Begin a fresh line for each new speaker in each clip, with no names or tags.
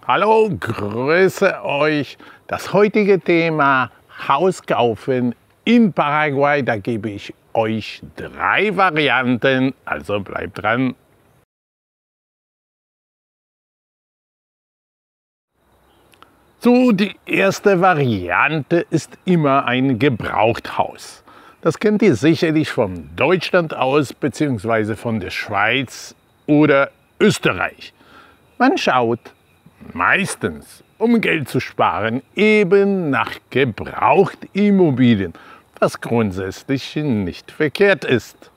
Hallo, grüße euch. Das heutige Thema Haus kaufen in Paraguay, da gebe ich euch 3 Varianten, also bleibt dran. So, die erste Variante ist immer ein Gebrauchthaus. Das kennt ihr sicherlich von Deutschland aus, beziehungsweise von der Schweiz oder Österreich. Man schaut meistens, um Geld zu sparen, eben nach Gebrauchtimmobilien, was grundsätzlich nicht verkehrt ist.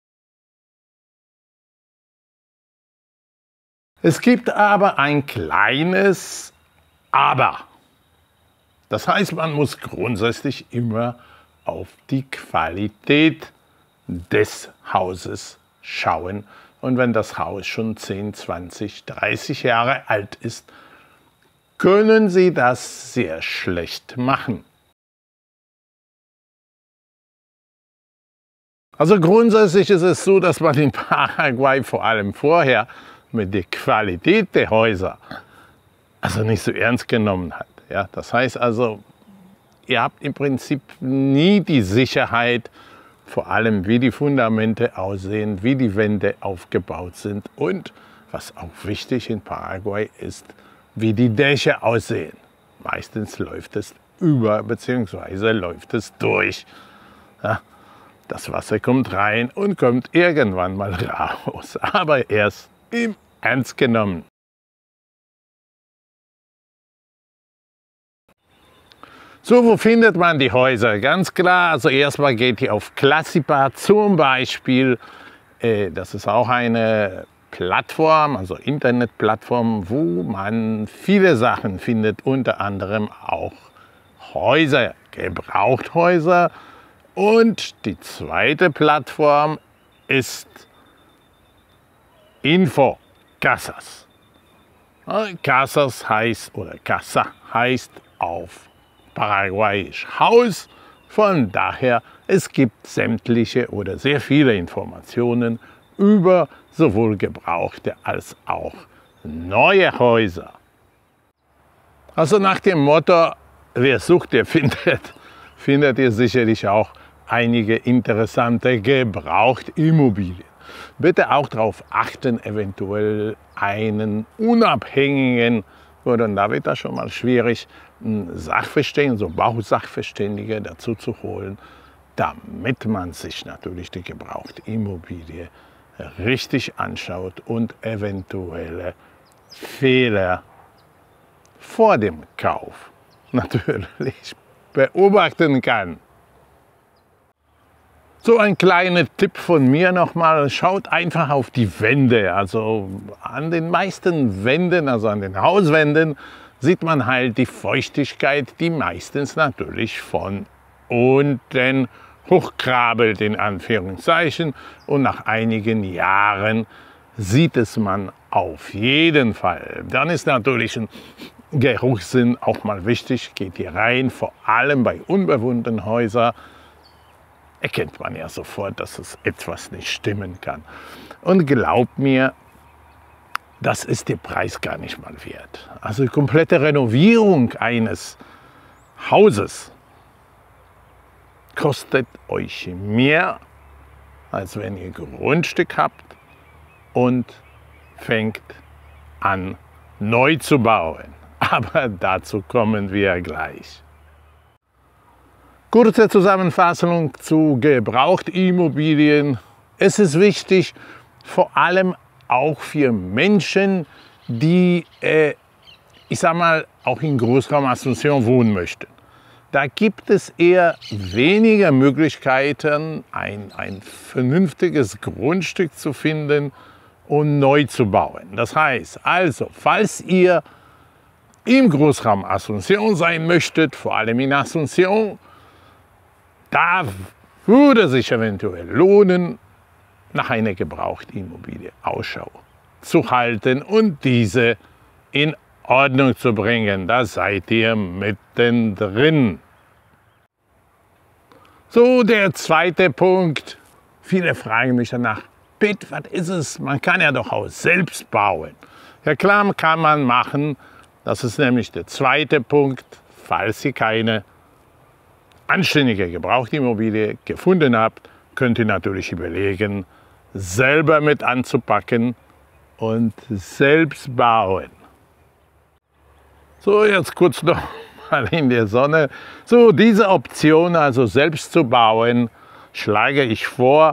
Es gibt aber ein kleines Aber. Das heißt, man muss grundsätzlich immer auf die Qualität des Hauses schauen. Und wenn das Haus schon 10, 20, 30 Jahre alt ist, können Sie das sehr schlecht machen. Also grundsätzlich ist es so, dass man in Paraguay vor allem vorher mit der Qualität der Häuser nicht so ernst genommen hat. Ja, das heißt also, ihr habt im Prinzip nie die Sicherheit, vor allem wie die Fundamente aussehen, wie die Wände aufgebaut sind und, was auch wichtig in Paraguay ist, wie die Dächer aussehen. Meistens läuft es über bzw. läuft es durch. Ja, das Wasser kommt rein und kommt irgendwann mal raus, aber erst im Ernst genommen. So, wo findet man die Häuser? Ganz klar, also erstmal geht ihr auf Classipa zum Beispiel. Das ist auch eine Plattform, also Internetplattform, wo man viele Sachen findet, unter anderem auch Häuser, Gebrauchthäuser. Und die zweite Plattform ist Info Casas. Casas heißt, oder Casa heißt auf Paraguayisch Haus, von daher es gibt sämtliche oder sehr viele Informationen über sowohl gebrauchte als auch neue Häuser. Also nach dem Motto, wer sucht, der findet, findet ihr sicherlich auch einige interessante Gebrauchtimmobilien. Bitte auch darauf achten, eventuell einen unabhängigen, oder da wird das schon mal schwierig, Sachverständigen, so Bausachverständige dazu zu holen, damit man sich natürlich die Gebrauchtimmobilie richtig anschaut und eventuelle Fehler vor dem Kauf natürlich beobachten kann. So ein kleiner Tipp von mir nochmal, schaut einfach auf die Wände. Also an den meisten Wänden, also an den Hauswänden, sieht man halt die Feuchtigkeit, die meistens natürlich von unten hochkrabbelt, in Anführungszeichen. Und nach einigen Jahren sieht es man auf jeden Fall. Dann ist natürlich ein Geruchssinn auch mal wichtig, geht hier rein, vor allem bei unbewohnten Häusern. Erkennt man ja sofort, dass es etwas nicht stimmen kann. Und glaubt mir, das ist der Preis gar nicht mal wert. Also die komplette Renovierung eines Hauses kostet euch mehr, als wenn ihr Grundstück habt und fängt an neu zu bauen. Aber dazu kommen wir gleich. Kurze Zusammenfassung zu Gebrauchtimmobilien. Es ist wichtig, vor allem auch für Menschen, die, auch in Großraum Asunción wohnen möchten. Da gibt es eher weniger Möglichkeiten, ein vernünftiges Grundstück zu finden und neu zu bauen. Das heißt also, falls ihr im Großraum Asunción sein möchtet, vor allem in Asunción, da würde sich eventuell lohnen, nach einer Gebrauchtimmobilie Ausschau zu halten und diese in Ordnung zu bringen. Da seid ihr mittendrin. So, der zweite Punkt. Viele fragen mich danach, Pitt, was ist es? Man kann ja doch Haus selbst bauen. Ja klar, kann man machen, Das ist nämlich der zweite Punkt. Falls ihr keine anständige Gebrauchtimmobilie gefunden habt, könnt ihr natürlich überlegen, selber mit anzupacken und selbst bauen. So, jetzt kurz noch mal in der Sonne. So, diese Option, also selbst zu bauen, schlage ich vor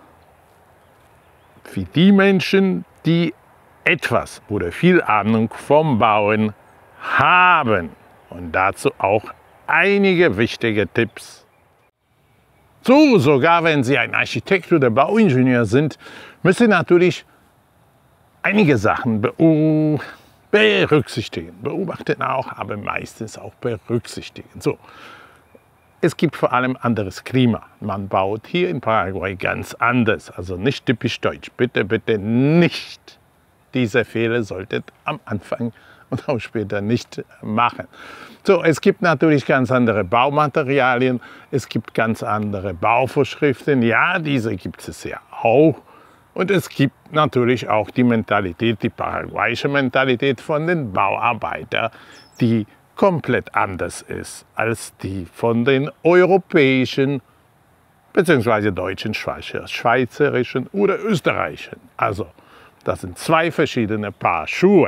für die Menschen, die etwas oder viel Ahnung vom Bauen haben. Und dazu auch einige wichtige Tipps. So, sogar wenn Sie ein Architekt oder Bauingenieur sind, müssen Sie natürlich einige Sachen berücksichtigen. Beobachten auch, aber meistens auch berücksichtigen. So, es gibt vor allem anderes Klima. Man baut hier in Paraguay ganz anders, also nicht typisch deutsch. Bitte, bitte nicht. Diese Fehler solltet am Anfang und auch später nicht machen. So, es gibt natürlich ganz andere Baumaterialien, es gibt ganz andere Bauvorschriften. Ja, diese gibt es ja auch. Und es gibt natürlich auch die Mentalität, die paraguayische Mentalität von den Bauarbeitern, die komplett anders ist als die von den europäischen bzw. deutschen, schweizerischen oder österreichischen. Also, das sind zwei verschiedene Paar Schuhe.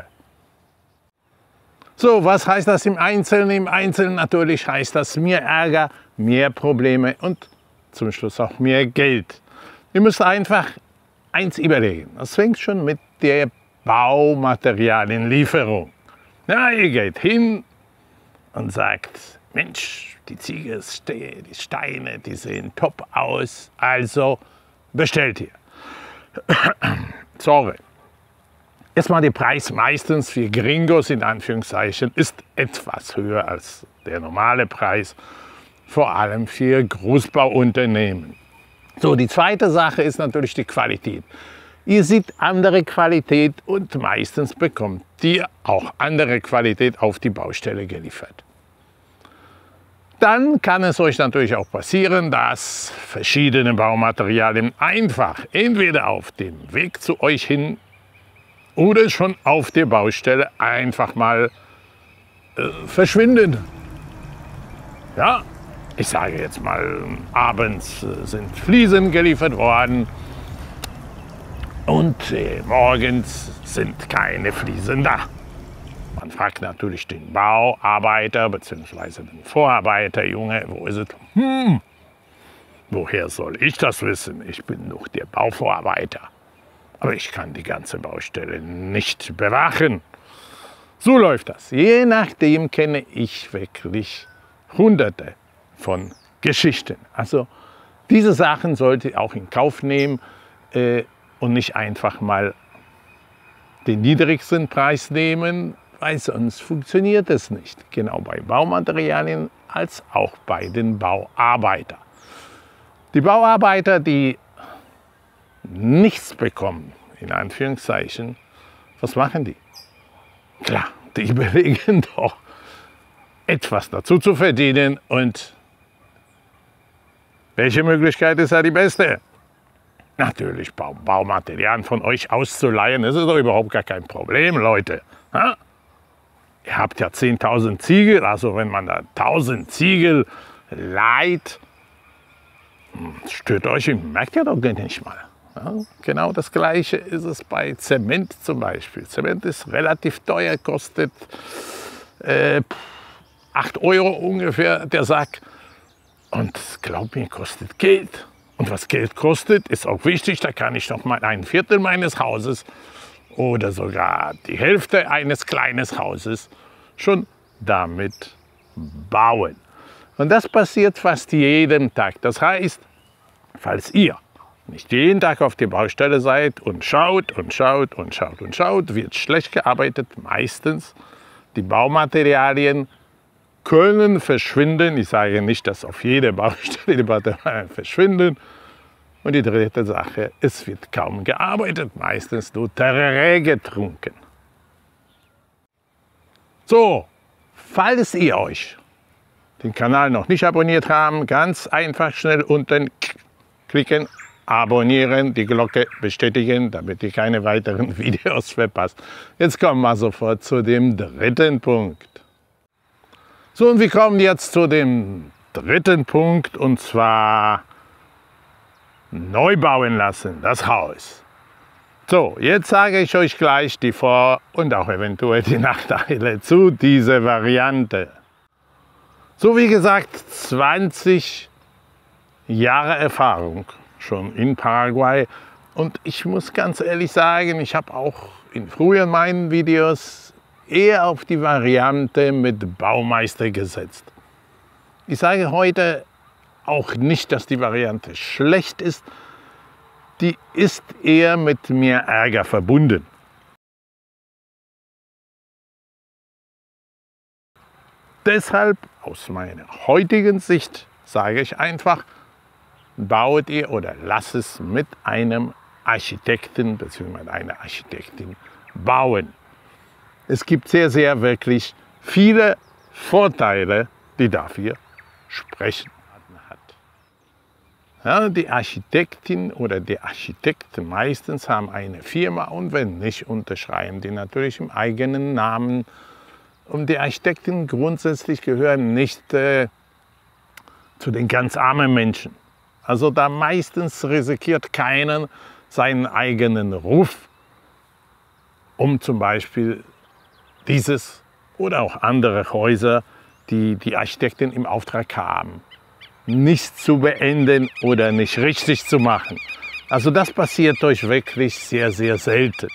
So, was heißt das im Einzelnen? Im Einzelnen natürlich heißt das mehr Ärger, mehr Probleme und zum Schluss auch mehr Geld. Ihr müsst einfach eins überlegen. Das fängt schon mit der Baumaterialienlieferung. Ja, ihr geht hin und sagt, Mensch, die Ziegel, die Steine, die sehen top aus, also bestellt ihr. Sorry. Erstmal der Preis meistens für Gringos in Anführungszeichen ist etwas höher als der normale Preis, vor allem für Großbauunternehmen. So, die zweite Sache ist natürlich die Qualität. Ihr seht andere Qualität und meistens bekommt ihr auch andere Qualität auf die Baustelle geliefert. Dann kann es euch natürlich auch passieren, dass verschiedene Baumaterialien einfach entweder auf dem Weg zu euch hin oder schon auf der Baustelle einfach mal verschwinden. Ja, ich sage jetzt mal, abends sind Fliesen geliefert worden und morgens sind keine Fliesen da. Man fragt natürlich den Bauarbeiter bzw. den Vorarbeiter, Junge, wo ist es? Woher soll ich das wissen? Ich bin doch der Bauvorarbeiter. Aber ich kann die ganze Baustelle nicht bewachen. So läuft das. Je nachdem kenne ich wirklich Hunderte von Geschichten. Also diese Sachen sollte ihr auch in Kauf nehmen und nicht einfach mal den niedrigsten Preis nehmen, weil sonst funktioniert es nicht. Genau bei Baumaterialien als auch bei den Bauarbeitern. Die Bauarbeiter, die nichts bekommen, in Anführungszeichen, was machen die? Klar, die überlegen doch, etwas dazu zu verdienen. Und welche Möglichkeit ist da die beste? Natürlich Baumaterialien von euch auszuleihen, das ist doch überhaupt gar kein Problem, Leute. Ha? Ihr habt ja 10.000 Ziegel, also wenn man da 1.000 Ziegel leiht, stört euch, merkt ihr doch nicht mal. Ja, genau das Gleiche ist es bei Zement zum Beispiel. Zement ist relativ teuer, kostet 8 Euro ungefähr der Sack. Und glaub mir, kostet Geld. Und was Geld kostet, ist auch wichtig. Da kann ich noch mal ein Viertel meines Hauses oder sogar die Hälfte eines kleinen Hauses schon damit bauen. Und das passiert fast jeden Tag. Das heißt, falls ihr nicht jeden Tag auf der Baustelle seid und schaut und schaut und schaut und schaut, wird schlecht gearbeitet, meistens. Die Baumaterialien können verschwinden. Ich sage nicht, dass auf jeder Baustelle die Materialien verschwinden. Und die dritte Sache, es wird kaum gearbeitet, meistens nur Tereré getrunken. So, falls ihr euch den Kanal noch nicht abonniert habt, ganz einfach schnell unten klicken abonnieren, die Glocke bestätigen, damit ihr keine weiteren Videos verpasst. Jetzt kommen wir sofort zu dem dritten Punkt. So, und wir kommen jetzt zu dem dritten Punkt, und zwar neu bauen lassen, das Haus. So, jetzt sage ich euch gleich die Vor- und auch eventuell die Nachteile zu dieser Variante. So, wie gesagt, 20 Jahre Erfahrung schon in Paraguay, und ich muss ganz ehrlich sagen, ich habe auch in früheren meinen Videos eher auf die Variante mit Baumeister gesetzt. Ich sage heute auch nicht, dass die Variante schlecht ist, die ist eher mit mehr Ärger verbunden. Deshalb, aus meiner heutigen Sicht, sage ich einfach, baut ihr oder lasst es mit einem Architekten bzw. einer Architektin bauen. Es gibt sehr wirklich viele Vorteile, die dafür sprechen. Ja, die Architektin oder der Architekt meistens haben eine Firma, und wenn nicht, unterschreiben die natürlich im eigenen Namen. Und die Architekten grundsätzlich gehören nicht zu den ganz armen Menschen. Also da meistens riskiert keiner seinen eigenen Ruf, um zum Beispiel dieses oder auch andere Häuser, die die Architekten im Auftrag haben, nicht zu beenden oder nicht richtig zu machen. Also das passiert euch wirklich sehr selten.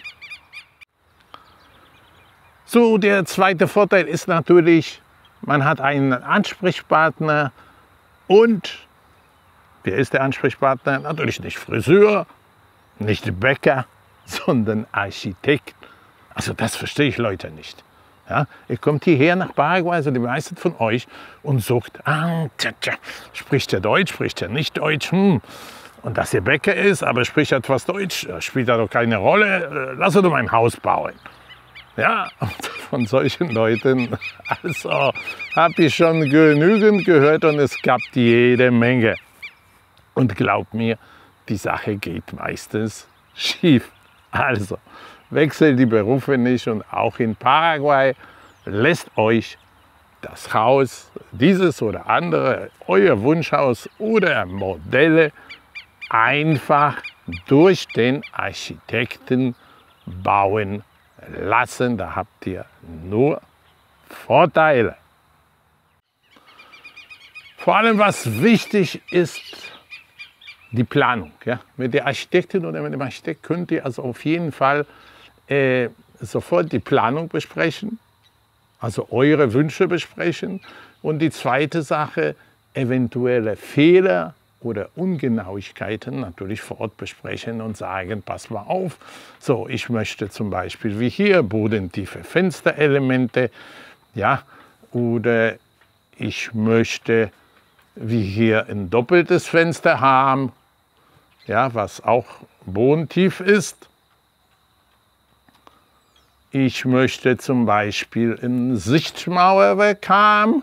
So, der zweite Vorteil ist natürlich, man hat einen Ansprechpartner. Und wer ist der Ansprechpartner? Natürlich nicht Friseur, nicht Bäcker, sondern Architekt. Also das verstehe ich, Leute, nicht. Ja, ihr kommt hierher nach Paraguay, also die meisten von euch, und sagt, spricht er Deutsch, spricht er nicht Deutsch? Und dass er Bäcker ist, aber spricht etwas Deutsch, spielt da doch keine Rolle. Lass doch mein Haus bauen. Ja, und von solchen Leuten, also habe ich schon genügend gehört, und es gab jede Menge. Und glaubt mir, die Sache geht meistens schief. Also wechselt die Berufe nicht, und auch in Paraguay lässt euch das Haus, dieses oder andere, euer Wunschhaus oder Modelle einfach durch den Architekten bauen lassen. Da habt ihr nur Vorteile. Vor allem, was wichtig ist, die Planung. Ja? Mit der Architektin oder mit dem Architekt könnt ihr also auf jeden Fall sofort die Planung besprechen, also eure Wünsche besprechen. Und die zweite Sache, eventuelle Fehler oder Ungenauigkeiten natürlich vor Ort besprechen und sagen, pass mal auf, so, ich möchte zum Beispiel wie hier bodentiefe Fensterelemente, ja, oder ich möchte wie hier ein doppeltes Fenster haben, ja, was auch bodentief ist. Ich möchte zum Beispiel ein Sichtmauerwerk haben.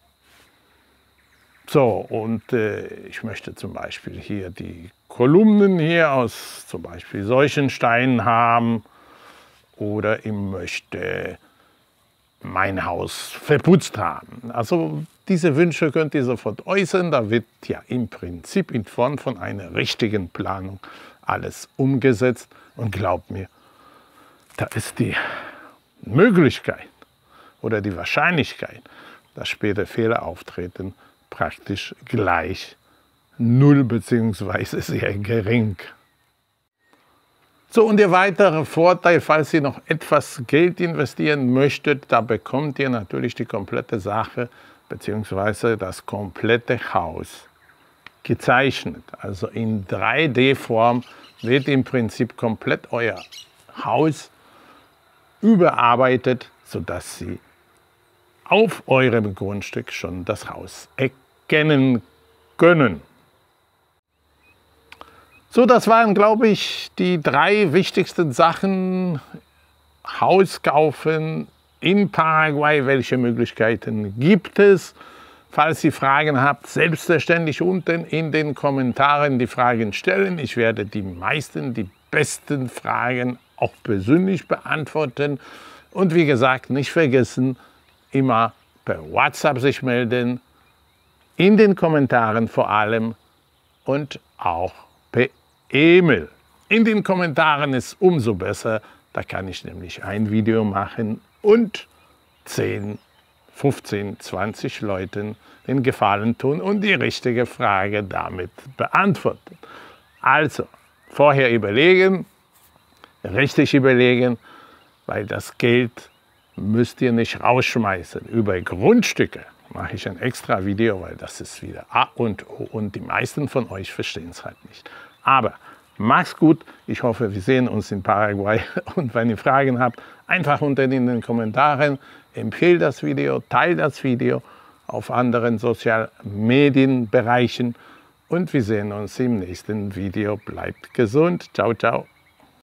So, und ich möchte zum Beispiel hier die Kolumnen hier aus zum Beispiel solchen Steinen haben. Oder ich möchte mein Haus verputzt haben. Also diese Wünsche könnt ihr sofort äußern. Da wird ja im Prinzip in Form von einer richtigen Planung alles umgesetzt. Und glaubt mir, da ist die Möglichkeit oder die Wahrscheinlichkeit, dass später Fehler auftreten, praktisch gleich null bzw. sehr gering. So, und der weitere Vorteil, falls ihr noch etwas Geld investieren möchtet, da bekommt ihr natürlich die komplette Sache bzw. das komplette Haus gezeichnet. Also in 3D-Form wird im Prinzip komplett euer Haus überarbeitet, sodass Sie auf eurem Grundstück schon das Haus erkennen können. So, das waren, glaube ich, die 3 wichtigsten Sachen. Haus kaufen in Paraguay, welche Möglichkeiten gibt es? Falls ihr Fragen habt, selbstverständlich unten in den Kommentaren die Fragen stellen. Ich werde die besten Fragen auch persönlich beantworten. Und wie gesagt, nicht vergessen, immer per WhatsApp sich melden, in den Kommentaren vor allem und auch per E-Mail. In den Kommentaren ist umso besser, da kann ich nämlich ein Video machen und 10, 15, 20 Leuten den Gefallen tun und die richtige Frage damit beantworten. Also, vorher überlegen, richtig überlegen, weil das Geld müsst ihr nicht rausschmeißen. Über Grundstücke mache ich ein extra Video, weil das ist wieder A und O und die meisten von euch verstehen es halt nicht. Aber macht's gut, ich hoffe, wir sehen uns in Paraguay und wenn ihr Fragen habt, einfach unten in den Kommentaren, empfehlt das Video, teilt das Video auf anderen Sozialmedienbereichen und wir sehen uns im nächsten Video. Bleibt gesund, ciao, ciao.